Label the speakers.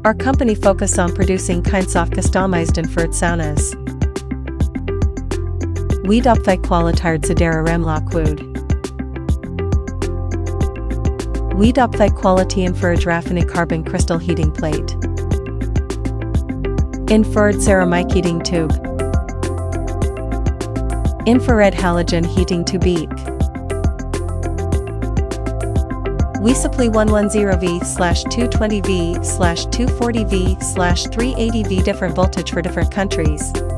Speaker 1: Our company focus on producing kinds of customized infrared saunas. We uppfej kvalitet sedera hemlock wood. We uppfej quality infrared raffinate carbon crystal heating plate. Infrared ceramic heating tube. Infrared halogen heating tube. We supply 110V/220V/240V/380V different voltage for different countries.